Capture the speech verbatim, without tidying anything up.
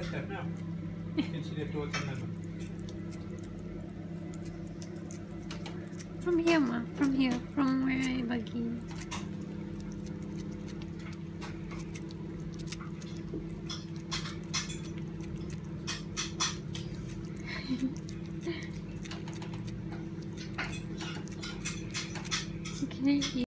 step now. You can see the towards the middle. From here, ma. From here. From where I bagi. Okay.